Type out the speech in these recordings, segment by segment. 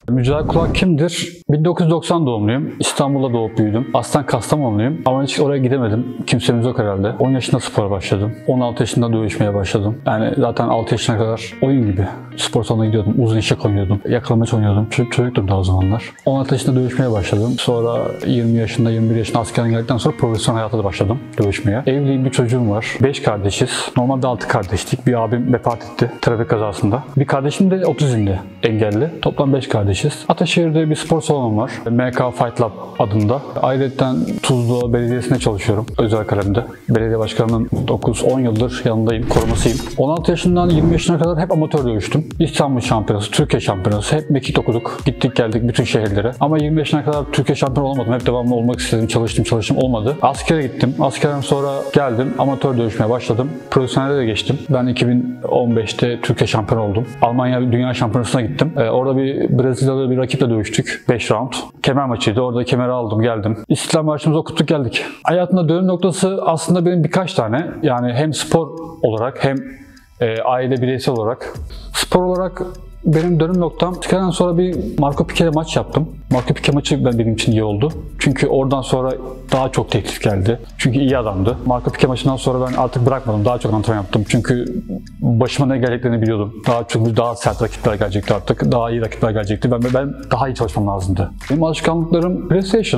Mücahit Kulak kimdir? 1990 doğumluyum. İstanbul'da doğup büyüdüm. Aslen Kastamonluyum. Ama hiç oraya gidemedim. Kimsemiz yok herhalde. 10 yaşında spora başladım. 16 yaşında dövüşmeye başladım. Yani zaten 6 yaşına kadar oyun gibi spor salonuna gidiyordum. Uzun eşek oynuyordum. Yakalamaç oynuyordum. Çocuktum daha o zamanlar. 16 yaşında dövüşmeye başladım. Sonra 20 yaşında, 21 yaşında askerden geldikten sonra profesyonel hayata da başladım dövüşmeye. Evliyim, bir çocuğum var. 5 kardeşiz. Normalde 6 kardeştik. Bir abim vefat etti trafik kazasında. Bir kardeşim de otizmli, engelli. Toplam 5 kardeşiz. Ataşehir'de bir spor salonum var. MK Fight Lab adında. Ayrıca Tuzla Belediyesi'nde çalışıyorum. Özel kalemde. Belediye başkanının 9-10 yıldır yanındayım, korumasıyım. 16 yaşından 20 yaşına kadar hep amatör dövüştüm. İstanbul şampiyonası, Türkiye şampiyonası. Hep mekik okuduk. Gittik geldik bütün şehirlere. Ama 20 yaşına kadar Türkiye şampiyonu olmadım. Hep devamlı olmak istedim. Çalıştım olmadı. Askere gittim. Askerden sonra geldim. Amatör dövüşmeye başladım. Profesyonelde de geçtim. Ben 2015'te Türkiye şampiyonu oldum. Almanya Dünya Şampiyonası'na gittim. Orada bir Brezilyalı bir rakiple dövüştük. 5 round. Kemer maçıydı. Orada kemeri aldım, geldim. İstiklal Marşımızı okuttuk, geldik. Hayatımda dönüm noktası aslında benim birkaç tane. Yani hem spor olarak hem aile bireysel olarak. Spor olarak benim dönüm noktam, çıkardan sonra bir Marco Pique'yle maç yaptım. Marco Pique maçı benim için iyi oldu. Çünkü oradan sonra daha çok teklif geldi. Çünkü iyi adamdı. Marco Pique maçından sonra ben artık bırakmadım. Daha çok antrenman yaptım. Çünkü başıma ne geleceklerini biliyordum. Daha sert rakipler gelecekti artık. Daha iyi rakipler gelecekti. Ben daha iyi çalışmam lazımdı. Benim alışkanlıklarım PlayStation,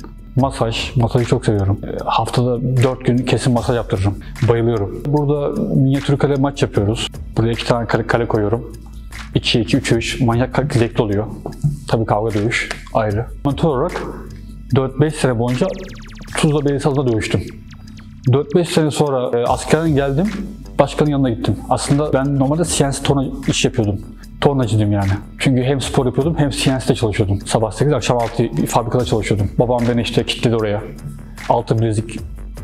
masajı çok seviyorum. Haftada 4 gün kesin masaj yaptırırım. Bayılıyorum. Burada minyatür kale maç yapıyoruz. Buraya 2 tane kale koyuyorum. 2-2, 3-3 manyak zevkli oluyor. Tabii kavga dövüş ayrı. Amatör olarak 4-5 sene boyunca Tuzla Belediyesi'nde dövüştüm. 4-5 sene sonra askerden geldim, başkanın yanına gittim. Aslında ben normalde CNC torna iş yapıyordum. Tornacıydım yani. Çünkü hem spor yapıyordum hem CNC'de çalışıyordum. Sabah 8, akşam 6 fabrikada çalışıyordum. Babam beni işte kilitledi oraya. Altın bilezik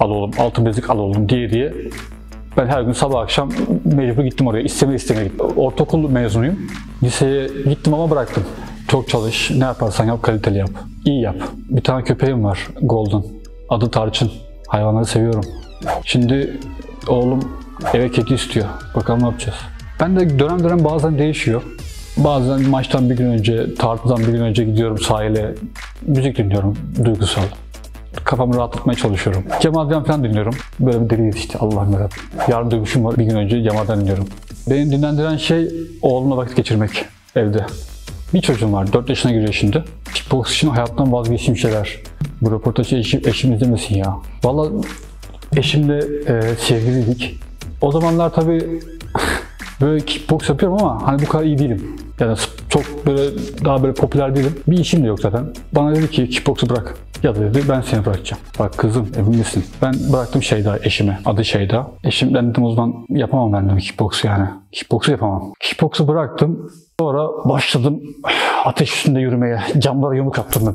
al oğlum diye. Ben her gün sabah akşam mecbur gittim oraya. İstemeye gittim. Ortaokul mezunuyum. Liseye gittim ama bıraktım. Çok çalış. Ne yaparsan yap, kaliteli yap. İyi yap. Bir tane köpeğim var. Golden. Adı Tarçın. Hayvanları seviyorum. Şimdi oğlum eve kedi istiyor. Bakalım ne yapacağız. Ben de dönem bazen değişiyor. Bazen maçtan bir gün önce, tartıdan bir gün önce gidiyorum sahile. Müzik dinliyorum. Duygusal. Kafamı rahatlatmaya çalışıyorum. Cemal'den falan dinliyorum. Böyle bir deliyiz işte, Allah'ım yarabbim. Yarın dövüşüm var, bir gün önce Cemal'den dinliyorum. Beni dinlendiren şey oğlumla vakit geçirmek evde. Bir çocuğum var, 4 yaşına giriyor şimdi. Kickbox için hayattan vazgeçtiğim şeyler. Bu röportajı eşim izlemesin ya. Vallahi eşimle sevgiliydik. O zamanlar tabii böyle kickbox yapıyorum ama hani bu kadar iyi değilim. Yani çok daha popüler değilim. Bir işim de yok zaten. Bana dedi ki kickboksu bırak. Ya da dedi ben seni bırakacağım. Bak kızım emin misin? Ben bıraktım Şeyda eşime. Adı Şeyda. Eşim ben dedim o zaman yapamam ben dedim kickboksu yani. Kickboksu yapamam. Kickboksu bıraktım. Sonra başladım ateş üstünde yürümeye. Camlara yumruk attım.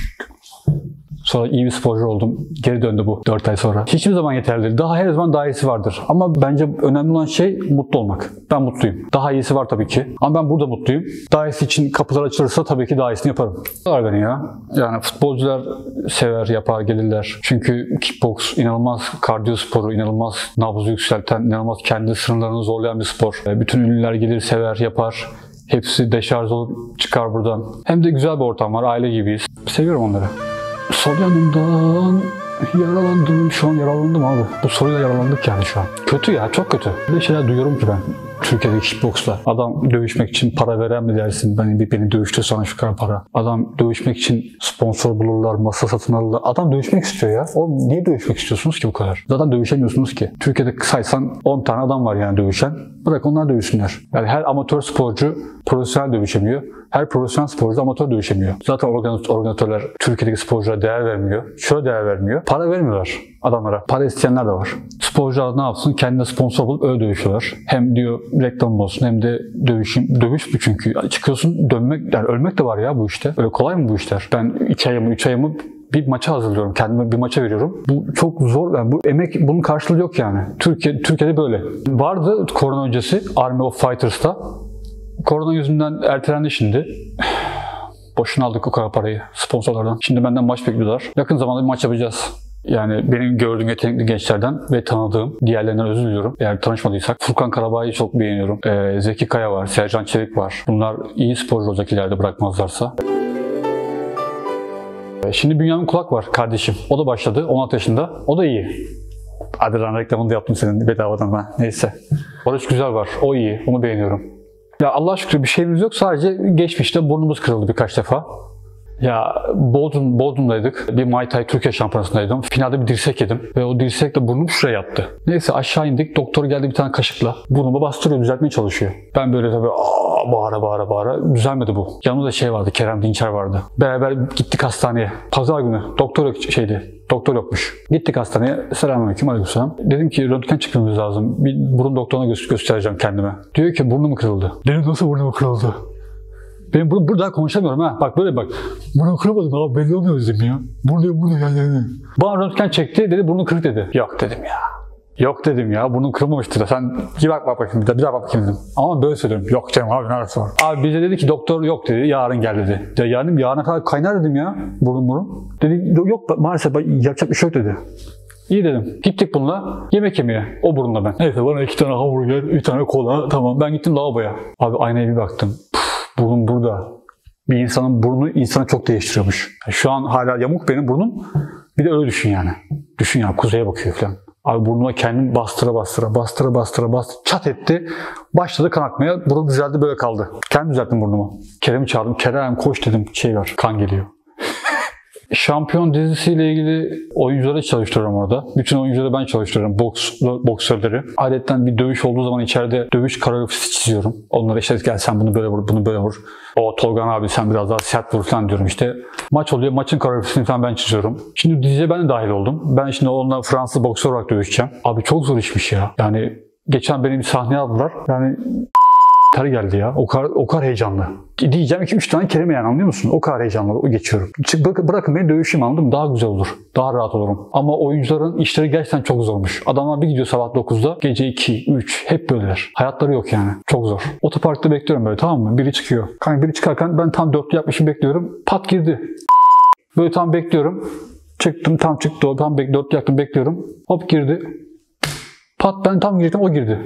Sonra iyi bir sporcu oldum. Geri döndü bu 4 ay sonra. Hiçbir zaman yeterli değil. Her zaman daha iyisi vardır. Ama bence önemli olan şey mutlu olmak. Ben mutluyum. Daha iyisi var tabii ki. Ama ben burada mutluyum. Daha iyisi için kapılar açılırsa tabii ki daha iyisini yaparım. Var beni ya. Yani futbolcular sever, yapar, gelirler. Çünkü kickbox inanılmaz kardiyo sporu, inanılmaz nabzı yükselten, inanılmaz kendi sınırlarını zorlayan bir spor. Bütün ünlüler gelir, sever, yapar. Hepsi deşarj olup çıkar buradan. Hem de güzel bir ortam var. Aile gibiyiz. Seviyorum onları. Sol yanımdan yaralandım. Şu an yaralandım abi. Bu soruyla yaralandık yani şu an. Kötü ya, çok kötü. Böyle şeyler duyuyorum ki ben. Türkiye'deki kickboksla. Adam dövüşmek için para veren mi dersin? Beni dövüştür sana şu kadar para. Adam dövüşmek için sponsor bulurlar, masa satın alırlar. Adam dövüşmek istiyor ya. Oğlum niye dövüşmek istiyorsunuz ki bu kadar? Zaten dövüşemiyorsunuz ki. Türkiye'de saysan 10 tane adam var yani dövüşen. Bırak onlar dövüşsünler. Yani her amatör sporcu profesyonel dövüşemiyor. Her profesyonel sporcu amatör dövüşemiyor. Zaten organizatörler Türkiye'deki sporculara değer vermiyor. Şöyle değer vermiyor. Para vermiyorlar adamlara. Para isteyenler de var. Sporcular ne yapsın? Kendine sponsor bulup öyle dövüşüyorlar. Hem diyor reklam olsun hem de dövüş bu çünkü. Çıkıyorsun dönmek, yani ölmek de var ya bu işte. Öyle kolay mı bu işler? Ben 2 ayımı 3 ayımı bir maça hazırlıyorum. Kendime bir maça veriyorum. Bu çok zor. Yani bu emek, bunun karşılığı yok yani. Türkiye'de böyle. Vardı korona öncesi Army of Fighters'ta. Korona yüzünden ertelendi şimdi. Boşuna aldık o kadar parayı sponsorlardan. Şimdi benden maç bekliyorlar. Yakın zamanda bir maç yapacağız. Yani benim gördüğüm yetenekli gençlerden ve tanıdığım, diğerlerinden özür diliyorum eğer tanışmadıysak. Furkan Karabağ'ı çok beğeniyorum. Zeki Kaya var, Sercan Çelik var. Bunlar iyi sporcu olacak ileride bırakmazlarsa. Şimdi Bünyamin Kulak var kardeşim. O da başladı 16 yaşında. O da iyi. Hadi lan reklamını da yaptım senin bedavadan ben. Neyse. Barış Güzel var. O iyi. Onu beğeniyorum. Ya Allah'a şükür bir şeyimiz yok. Sadece geçmişte burnumuz kırıldı birkaç defa. Ya Bodrum'daydık. Bir Muay Thai Türkiye şampiyonasındaydım. Finalde bir dirsek yedim. Ve o dirsekle burnum şuraya yattı. Neyse aşağı indik. Doktor geldi bir tane kaşıkla. Burnumu bastırıyor, düzeltmeye çalışıyor. Ben böyle tabii bağıra. Düzelmedi bu. Yanımda şey vardı, Kerem Dinçer vardı. Beraber gittik hastaneye. Pazar günü. Doktor yokmuş. Gittik hastaneye. Selamünaleyküm, aleykümselam. Dedim ki röntgen çekmemiz lazım. Bir burun doktoruna göstereceğim kendime. Diyor ki burnum kırıldı. Dedim nasıl burnum kırıldı? Benim burada konuşamıyorum ha. Bak böyle bak. Burnu kırılmadım abi, belli olmuyor dedim ya. Burnu yani. Bana röntgen çekti, dedi burnu kırık dedi. Yok dedim ya. Yok dedim ya, burnum kırılmamıştır. Sen bir bak bakayım, bir daha bak bakayım dedim. Ama böyle söylüyorum. Yok canım abi, neresi var? Abi bize dedi ki doktor yok dedi, yarın gel dedi. Ya yarına kadar kaynar dedim ya, burnum. Dedi yok maalesef yapacak bir şey yok dedi. İyi dedim. Gittik bununla yemek yemeye. O burunla ben. Neyse bana 2 tane hamburger, 1 tane kola. Tamam ben gittim lavaboya. Abi aynaya bir baktım. Burnum burada. Bir insanın burnu insanı çok değiştiriyormuş. Şu an hala yamuk benim burnum. Bir de öyle düşün yani. Düşün ya, kuzeye bakıyor falan. Abi burnuma kendim bastıra çat etti. Başladı kan akmaya. Burun düzeldi, böyle kaldı. Kendim düzelttim burnumu. Kerem'i çağırdım. Kerem koş dedim, şey var, kan geliyor. Şampiyon dizisiyle ilgili oyuncuları çalıştırıyorum orada. Bütün oyuncuları ben çalıştırıyorum. Boksörleri. Adetten bir dövüş olduğu zaman içeride dövüş koreografisi çiziyorum. Onlara işte gel sen bunu böyle vur, bunu böyle vur. O Tolgan abi sen biraz daha sert vur falan diyorum işte. Maç oluyor. Maçın koreografisini falan ben çiziyorum. Şimdi diziye ben de dahil oldum. Ben şimdi onunla Fransız boksör olarak dövüşeceğim. Abi çok zor işmiş ya. Yani geçen benim sahneye aldılar. Yani ter geldi ya. O kadar heyecanlı. Diyeceğim 2-3 tane kelime yani, anlıyor musun? O kadar heyecanlı geçiyorum. Bırakın beni dövüşeyim, anladın mı? Daha güzel olur. Daha rahat olurum. Ama oyuncuların işleri gerçekten çok zormuş. Adamlar bir gidiyor sabah 9'da, gece 2, 3 hep böyleler. Hayatları yok yani. Çok zor. Otoparkta bekliyorum böyle, tamam mı? Biri çıkıyor. Kanka biri çıkarken ben tam 4'lü yapmışım bekliyorum. Pat girdi. Böyle tam bekliyorum. Çıktım, tam çıktı o. Tam 4'lü yaptım bekliyorum. Hop girdi. Pat ben tam girecektim, o girdi.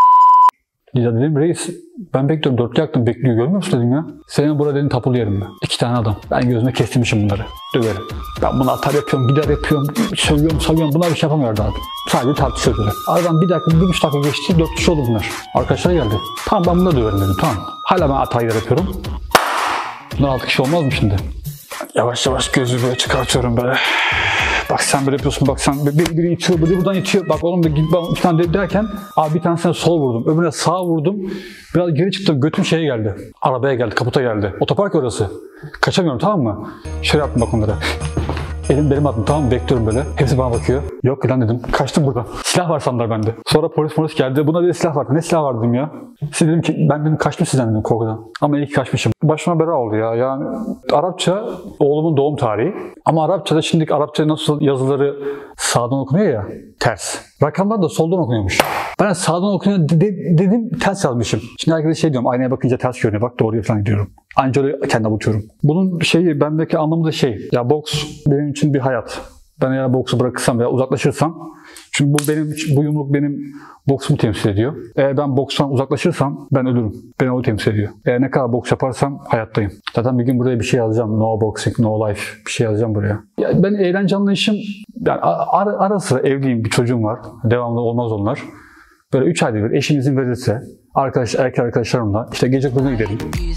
Ya dedim reis ben bekliyorum, 4'lü yaktım bekliyor, görmüyor musun dedim ya. Senin burada dedim tapulu yerim ben. 2 tane adam. Ben gözüme kestirmişim bunları. Döverim. Ben bunu atar yapıyorum, gider yapıyorum, savuyorum. Bunlar bir şey yapamıyordu abi. Sadece tartışıyordu. Aradan 1 dakika, 1,5 dakika geçti, 4 kişi oldu bunlar. Arkadaşlar geldi. Tamam ben bunları döverim dedim, tamam. Hala ben atar yapıyorum. Bunlar 6 kişi olmaz mı şimdi? Yavaş yavaş gözü böyle çıkartıyorum böyle. Bak sen böyle yapıyorsun, bak sen biri itiyor, biri buradan itiyor. Bak oğlum bir tane derken abi bir tanesine sol vurdum, öbürüne sağ vurdum. Biraz geri çıktım, götüm şeye geldi. Arabaya geldi, kaputa geldi. Otopark orası. Kaçamıyorum, tamam mı? Şöyle yaptım bak onlara. Benim adım, tamam mı? Bekliyorum böyle. Hepsi bana bakıyor. Yok lan dedim. Kaçtım buradan. Silah var sandılar bende. Sonra polis geldi. Buna dedi silah var. Ne silah var dedim ya. Siz dedim ki ben dedim kaçtım sizden dedim korkudan. Ama iyi ki kaçmışım. Başıma bela oldu ya. Yani Arapça oğlumun doğum tarihi. Ama Arapçada şimdi Arapça nasıl yazıları sağdan okunuyor ya. Ters. Rakamlar da soldan okunuyormuş. Ben sağdan okunuyor dedim, ters yazmışım. Şimdi herkese şey diyorum, aynaya bakınca ters görünüyor. Bak doğruya falan gidiyorum. Anca öyle kendime avutuyorum. Bunun bendeki anlamı da ya boks benim için bir hayat. Ben eğer boksu bırakırsam veya uzaklaşırsam, çünkü bu yumruk benim boksumu temsil ediyor. Eğer ben bokstan uzaklaşırsam ben ölürüm. Beni o temsil ediyor. Eğer ne kadar boks yaparsam hayattayım. Zaten bir gün buraya bir şey yazacağım. No boxing, no life. Bir şey yazacağım buraya. Ya ben eğlence anlayışım, yani ara sıra evliyim, bir çocuğum var. Devamlı olmaz onlar. Böyle 3 ayda bir eşim izin verirse erkek arkadaşlarımla işte gece kulübüne gidelim.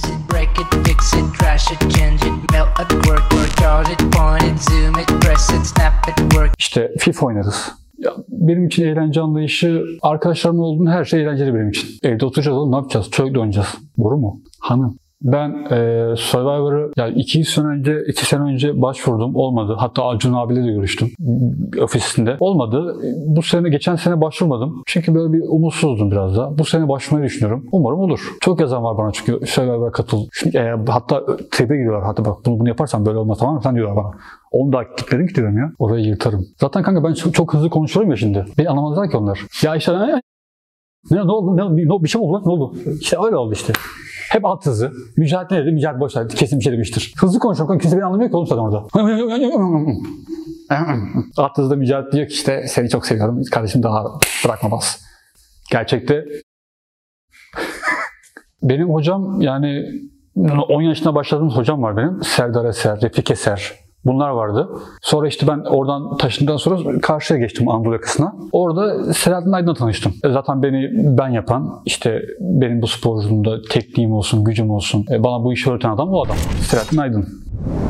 İşte FIFA oynarız. Ya benim için eğlence anlayışı, arkadaşlarımla olduğum her şey eğlenceli benim için. Evde oturacağız oğlum, ne yapacağız? Çocukla oynayacağız. Doğru mu? Hanım. Ben Survivor'ı yani 2 sene önce başvurdum. Olmadı. Hatta Acun abiyle de görüştüm. Ofisinde. Olmadı. Geçen sene başvurmadım. Çünkü böyle bir umutsuzdum biraz da. Bu sene başvurmayı düşünüyorum. Umarım olur. Çok yazan var bana çünkü Survivor'a katıl. Hatta tribe giriyorlar. Hatta bak bunu yaparsan böyle olmaz, tamam mı? Sen diyorlar bana. 10 dakika gitmedin ki diyorum ya. Orayı yırtarım. Zaten kanka ben çok hızlı konuşuyorum ya şimdi. Beni anlamazlar ki onlar. Ya işte ne oldu? Bir şey mi oldu lan? Ne oldu? İşte öyle oldu işte. Hep alt hızı. Mücadele boşver. Kesin bir şey demiştir. Hızlı konuşuyorum. Kimse beni anlamıyor ki oğlum zaten orada. At hızda mücadele diyor ki işte seni çok seviyorum kardeşim daha bırakma bas. Gerçekte benim hocam yani 10 yaşında başladığımız hocam var benim. Serdar Eser, Refik Eser. Bunlar vardı. Sonra işte ben oradan taşındıktan sonra karşıya geçtim Anadolu yakasına. Orada Selahattin Aydın'la tanıştım. Zaten beni ben yapan, işte benim bu sporculuğumda tekniğim olsun, gücüm olsun, bana bu işi öğreten adam o adam. Selahattin Aydın.